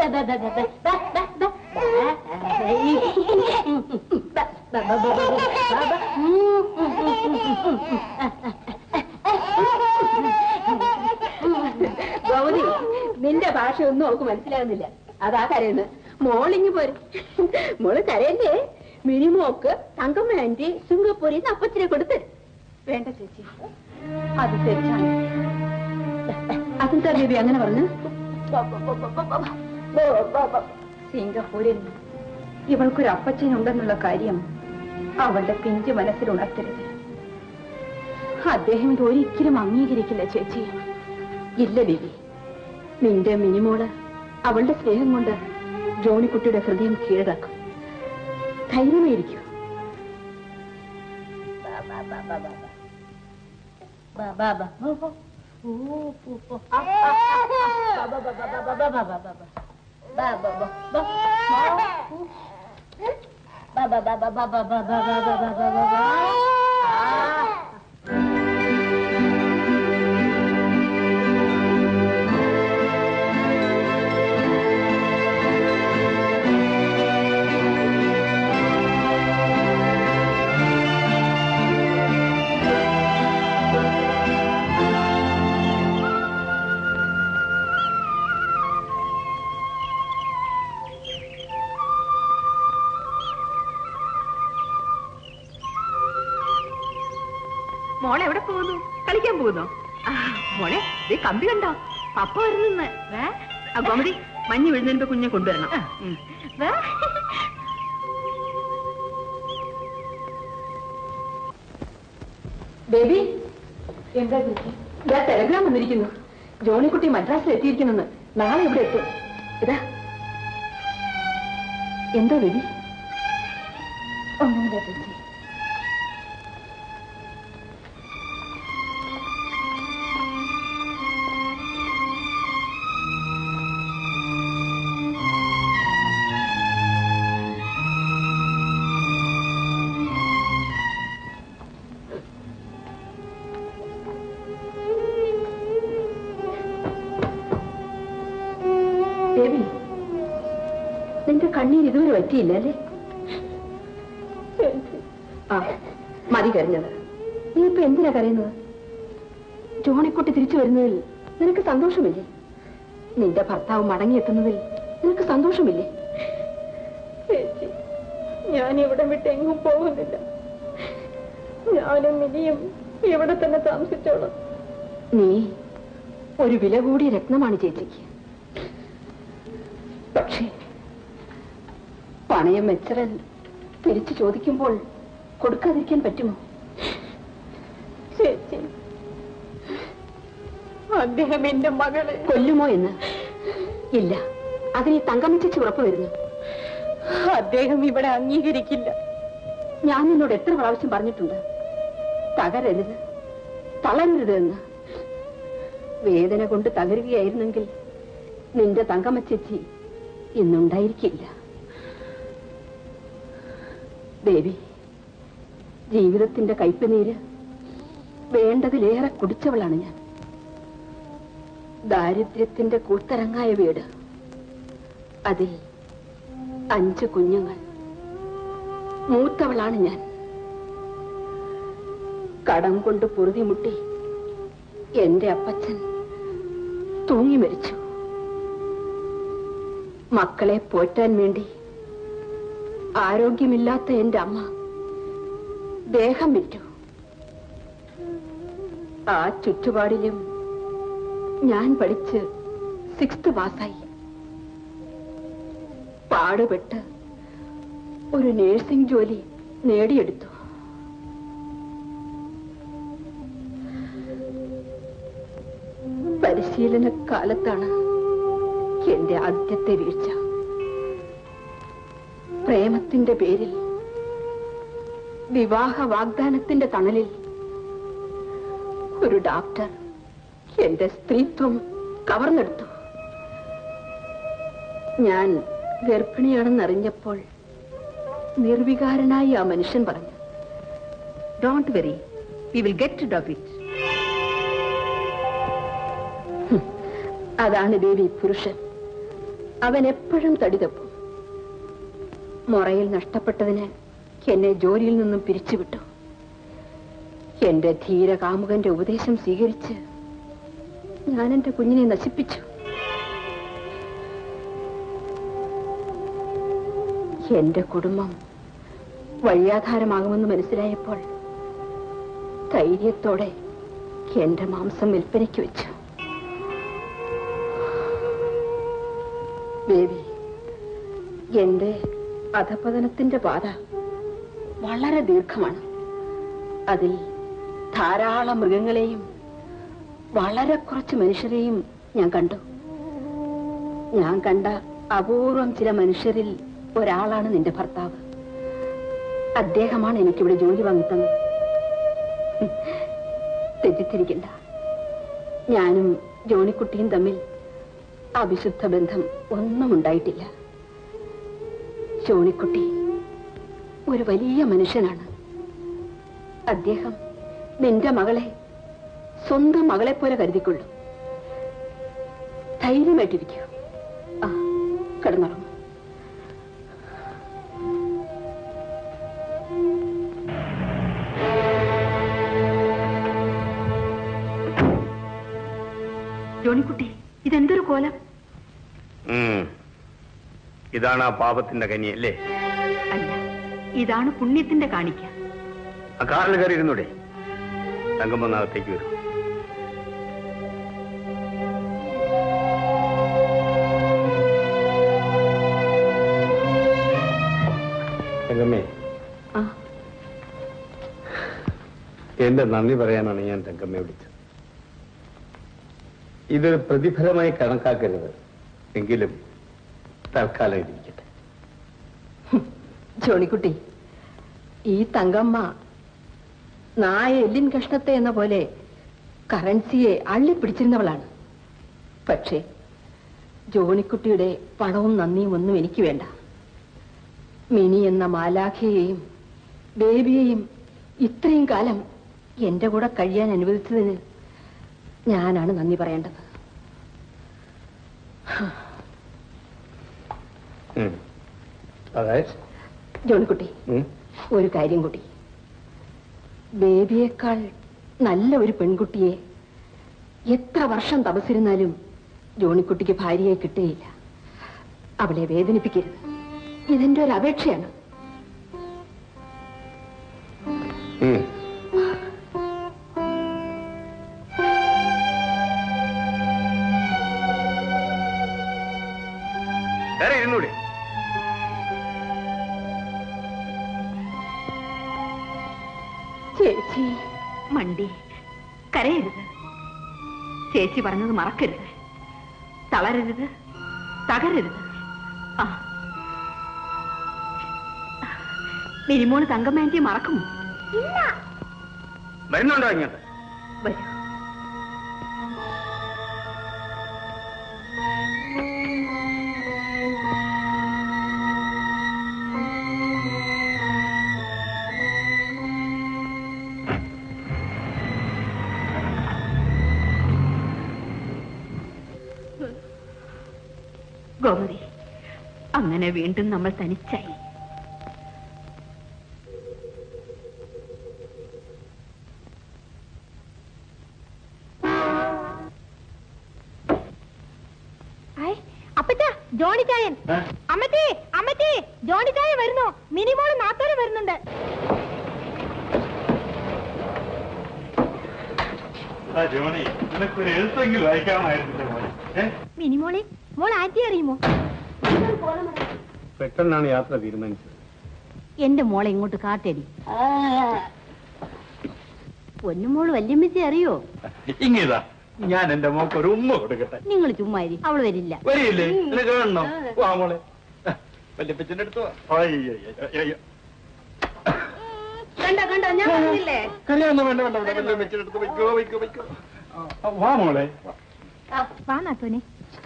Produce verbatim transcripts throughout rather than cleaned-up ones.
ഗൗരി, നിന്റെ ഭാഷ ഒന്നും അവൾക്ക് മനസ്സിലാകുന്നില്ല. അതാ കരയുന്നത്. മോളിങ്ങി പോരും. മോള് കരയല്ലേ? മിനിമോക്ക് തങ്കമ്മ ആന്റി സിംഗപ്പൂരിൽ നിന്ന് അപ്പച്ചിനെ കൊടുത്തരും. വേണ്ട ചേച്ചി, അത് തെറ്റാണ്. അതെന്താ ബേബി അങ്ങനെ പറഞ്ഞു? സിംഗപ്പൂരിൽ ഇവൾക്കൊരു അപ്പച്ചനുണ്ടെന്നുള്ള കാര്യം അവളുടെ പിഞ്ചു മനസ്സിൽ ഉണർത്തരുത്. അദ്ദേഹം ഇത് ഒരിക്കലും അംഗീകരിക്കില്ല ചേച്ചി. ഇല്ല ബേബി, നിന്റെ മിനിമോള് അവളുടെ സ്നേഹം കൊണ്ട് ജോണിക്കുട്ടിയുടെ ഹൃദയം കീഴടക്കും. ധൈര്യമായിരിക്കും. മോളെ എവിടെ പോകുന്നു? കളിക്കാൻ പോകുന്നു? മോളെ ദേ കമ്പി കണ്ടോ? പപ്പ വരുന്നു. ഗോമതി, മഞ്ഞ് വീഴുന്നതിന് കുഞ്ഞെ കൊണ്ടുവരണം. ബേബി, എന്താ ഇതാ ടെലഗ്രാം വന്നിരിക്കുന്നു. ജോണിക്കുട്ടി മദ്രാസിൽ എത്തിയിരിക്കുന്നെന്ന്. നാളെ ഇവിടെ എത്തും. ഇതാ. എന്താ ബേബി? ഒന്നുമില്ല ചേച്ചി. ദേവി, നിന്റെ കണ്ണീർ ഇതുവരെ പറ്റിയില്ല അല്ലേ? ആ മതി കരഞ്ഞത്. നീ ഇപ്പൊ എന്തിനാ കരയുന്നത്? ജോണിക്കുട്ടി തിരിച്ചു വരുന്നതിൽ നിനക്ക് സന്തോഷമില്ലേ? നിന്റെ ഭർത്താവ് മടങ്ങിയെത്തുന്നതിൽ നിനക്ക് സന്തോഷമില്ലേ? ചേച്ചി, ഞാൻ ഇവിടെ വിട്ട് എങ്ങും പോകുന്നില്ല. ഞാനും ഇനിയും ഇവിടെ തന്നെ താമസിച്ചോളാം. നീ ഒരു വില കൂടിയ രത്നമാണ് ചേച്ചിക്ക്. പക്ഷേ പണയം മെച്ചറൽ തിരിച്ചു ചോദിക്കുമ്പോൾ കൊടുക്കാതിരിക്കാൻ പറ്റുമോ? ചേച്ചി, അദ്ദേഹം എന്റെ മകളെ കൊല്ലുമോ എന്ന്? ഇല്ല, അതിന് തങ്കമ്മ ചേച്ചി ഉറപ്പ് വരുന്നു. അദ്ദേഹം ഇവിടെ അംഗീകരിക്കില്ല. ഞാൻ നിന്നോട് എത്ര പ്രാവശ്യം പറഞ്ഞിട്ടുണ്ട്, തകരരുത്, തളരരുത് എന്ന്. വേദന കൊണ്ട് തകരുകയായിരുന്നെങ്കിൽ നിന്റെ തങ്കമ്മ ചേച്ചി ഇന്നുണ്ടായിരിക്കില്ല. ദേവി, ജീവിതത്തിന്റെ കയ്പുനീര് വേണ്ടതിലേറെ കുടിച്ചവളാണ് ഞാൻ. ദാരിദ്ര്യത്തിന്റെ കൂത്തരങ്ങായ വീട്, അതിൽ അഞ്ച് കുഞ്ഞുങ്ങൾ. മൂത്തവളാണ് ഞാൻ. കടം കൊണ്ട് പൊറുതിമുട്ടി എന്റെ അപ്പച്ചൻ തൂങ്ങി മരിച്ചു. മക്കളെ പോറ്റാൻ വേണ്ടി ആരോഗ്യമില്ലാത്ത എന്റെ അമ്മ ദേഹം വിറ്റു. ആ ചുറ്റുപാടിലും ഞാൻ പഠിച്ച് സിക്സ്ത് പാസ്സായി. പാടുപെട്ട് ഒരു നേഴ്സിംഗ് ജോലി നേടിയെടുത്തു. പരിശീലന കാലത്താണ് എന്റെ ആദ്യത്തെ വീഴ്ച. പ്രേമത്തിന്റെ പേരിൽ, വിവാഹ വാഗ്ദാനത്തിന്റെ തണലിൽ ഒരു ഡോക്ടർ എന്റെ സ്ത്രീത്വം കവർന്നെടുത്തു. ഞാൻ ഗർഭിണിയാണെന്നറിഞ്ഞപ്പോൾ നിർവികാരനായി ആ മനുഷ്യൻ പറഞ്ഞു, don't worry, we will get rid of it. അതാണ് ദേവി പുരുഷൻ. അവൻ എപ്പോഴും തടിതപ്പും. മൊറയിൽ നഷ്ടപ്പെട്ടതിന് എന്നെ ജോലിയിൽ നിന്നും പിരിച്ചുവിട്ടു. എന്റെ ധീര കാമുകന്റെ ഉപദേശം സ്വീകരിച്ച് ഞാൻ എന്റെ കുഞ്ഞിനെ നശിപ്പിച്ചു. എന്റെ കുടുംബം വഴിയാധാരമാകുമെന്ന് മനസ്സിലായപ്പോൾ ധൈര്യത്തോടെ എന്റെ മാംസം വിൽപ്പനയ്ക്ക് വെച്ചു. ബേബി, എന്റെ അധപതനത്തിന്റെ പാത വളരെ ദീർഘമാണ്. അതിൽ ധാരാളം മൃഗങ്ങളെയും വളരെ കുറച്ച് മനുഷ്യരെയും ഞാൻ കണ്ടു. ഞാൻ കണ്ട അപൂർവം ചില മനുഷ്യരിൽ ഒരാളാണ് നിന്റെ ഭർത്താവ്. അദ്ദേഹമാണ് എനിക്കിവിടെ ജോലി വാങ്ങിത്തന്നത്. തെറ്റിദ്ധരിക്കണ്ട, ഞാനും ജോണിക്കുട്ടിയും തമ്മിൽ അവിശുദ്ധ ബന്ധം ഒന്നും ഉണ്ടായിട്ടില്ല. ജോണിക്കുട്ടി ഒരു വലിയ മനുഷ്യനാണ്. അദ്ദേഹം നിന്റെ മകളെ സ്വന്തം മകളെ പോലെ കരുതിക്കൊള്ളും. ധൈര്യമായിട്ടിരിക്കൂ. ആ, കിടന്നുറങ്ങും. ജോണിക്കുട്ടി, ഇതെന്തൊരു കോലം? ഇതാണ് ആ പാപത്തിന്റെ കനിയല്ലേ? അല്ല, ഇതാണ് പുണ്യത്തിന്റെ കാണിക്ക. ആ കാറിൽ കയറിയിരുന്നൂടെ? തങ്കമ്മന്നകത്തേക്ക് വരും. തങ്കമ്മേ, എന്റെ നന്ദി പറയാനാണ് ഞാൻ തങ്കമ്മയെ വിളിച്ചത്. ഇതൊരു പ്രതിഫലമായി കണക്കാക്കരുത്, എങ്കിലും തൽക്കാലം ഇരിക്കട്ടെ. ജോണിക്കുട്ടി, ഈ തങ്കമ്മ നായ എല്ലിൻ കഷ്ണത്തെ എന്ന പോലെ കറൻസിയെ അള്ളിപ്പിടിച്ചിരുന്നവളാണ്. പക്ഷേ ജോണിക്കുട്ടിയുടെ പണവും നന്ദിയും ഒന്നും എനിക്ക് വേണ്ട. മിനി എന്ന മാലാഖയെയും ബേബിയെയും ഇത്രയും കാലം എന്റെ കൂടെ കഴിയാൻ അനുവദിച്ചതിന് ഞാനാണ് നന്ദി പറയേണ്ടത്. ജോണിക്കുട്ടി, ഒരു കാര്യം കൂടി. ബേബിയേക്കാൾ നല്ല ഒരു പെൺകുട്ടിയെ എത്ര വർഷം തപസ്സിരുന്നാലും ജോണിക്കുട്ടിക്ക് ഭാര്യയെ കിട്ടുകയില്ല. അവളെ വേദനിപ്പിക്കരുത്. ഇതെന്റെ ഒരു അപേക്ഷയാണ്. ഇരുന്നൂടെ? ചേച്ചി, മണ്ടി കരയരുത്. ചേച്ചി പറഞ്ഞത് മറക്കരുത്. തളരരുത്, തകരരുത്. ആ, മിനിമോള് തങ്കമ്മേന്റെ മറക്കുമോ? ഇല്ല. വരുന്നുണ്ടോ ഇങ്ങോട്ട്? വരൂ. ഗോമതി, അങ്ങനെ വീണ്ടും നമ്മൾ തനിച്ചായി. ജോണിച്ചായൻ, അമ്മച്ചി അമ്മച്ചി, ജോണിച്ചായൻ വരുന്നു. മിനിമോളും നാത്തോനും വരുന്നുണ്ട്. മിനിമോളെ, മോൾ ആന്റി അറിയുമോ? പെട്ടെന്നാണ് യാത്ര തീരുമാനിച്ചത്. എന്റെ മോളെ ഇങ്ങോട്ട് കാട്ടടി. പൊന്നുമോള് വല്യമ്മച്ചി അറിയോ? ഇങ്ങേതാ, ഞാൻ എന്റെ മോക്ക് ഒരു ഉമ്മ കൊടുക്കട്ടെ. നിങ്ങൾ ചുമ്മാ ഇരി, അവള് വരില്ല. വരില്ലേ? കാണണം. വാ മോളെ, വല്യപ്പച്ചന്റെ അടുത്ത് കണ്ടോ കണ്ടോ, ഞാൻ പറഞ്ഞില്ലേ? കല്യാണം വേണ്ട വേണ്ട വേണ്ട, വല്യപ്പച്ചന്റെ അടുത്ത് വയ്ക്കോ വയ്ക്കോ വയ്ക്കോ. വാ മോളെ. വാ നാത്തോനെ.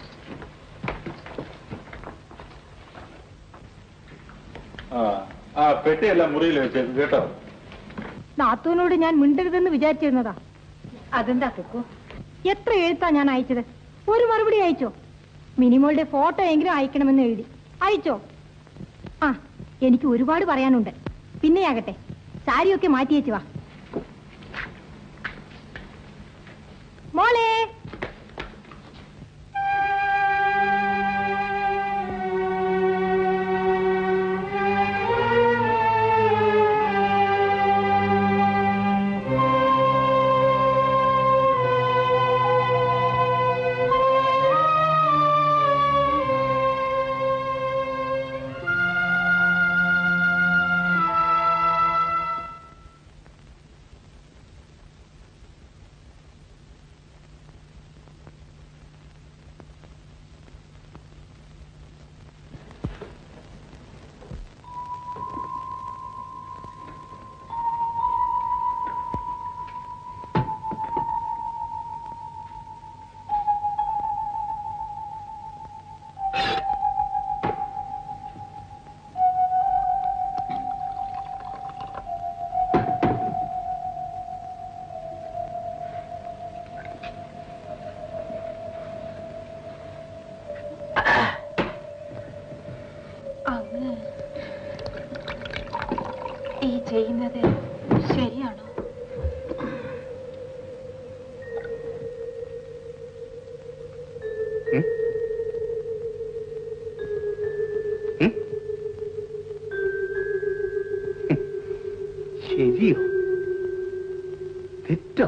ആ പെട്ടിയെല്ലാം മുറിയിൽ വെച്ചേക്കും കേട്ടോ. നാത്തോനോട് ഞാൻ മിണ്ടരുതെന്ന് വിചാരിച്ചിരുന്നതാ. അതെന്താ കുക്കു? എത്ര എഴുത്താ ഞാൻ അയച്ചത്? ഒരു മറുപടി അയച്ചോ? മിനിമോളുടെ ഫോട്ടോ എങ്കിലും അയക്കണമെന്ന് എഴുതി. അയച്ചോ? ആ, എനിക്ക് ഒരുപാട് പറയാനുണ്ട്. പിന്നെയാകട്ടെ, സാരിയൊക്കെ മാറ്റിയേച്ചു വാ. മോളെ, ഈ ചെയ്യുന്നത് ശരിയാണോ? ശരിയോ തെറ്റോ?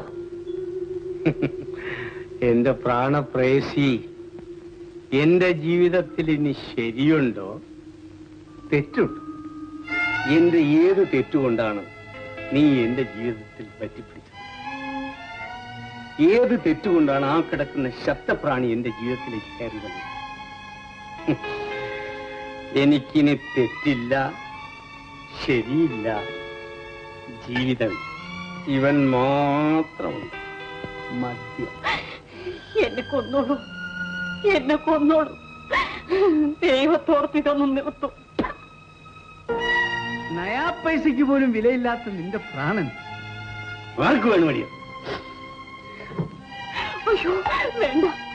എന്റെ പ്രാണപ്രേയസി, എന്റെ ജീവിതത്തിൽ ഇനി ശരിയുണ്ടോ തെറ്റുണ്ടോ? എന്റെ ഏത് തെറ്റുകൊണ്ടാണ് നീ എന്റെ ജീവിതത്തിൽ പറ്റിപ്പിടിച്ചത്? ഏത് തെറ്റുകൊണ്ടാണ് ആ കിടക്കുന്ന ശബ്ദപ്രാണി എന്റെ ജീവിതത്തിലേക്ക് കയറി വന്നത്? എനിക്കിനി തെറ്റില്ല, ശരിയില്ല, ജീവിതം ഇവൻ മാത്രമുണ്ട്. മദ്യം. എന്നെ കൊന്നോളൂ, എന്നെ കൊന്നോളൂ. ദൈവത്തോർത്ത് ഇതൊന്നും നിർത്തും. നയാ പൈസയ്ക്ക് പോലും വിലയില്ലാത്ത നിന്റെ പ്രാണൻ ആർക്ക് വേണം? അയ്യോ വേണ്ട,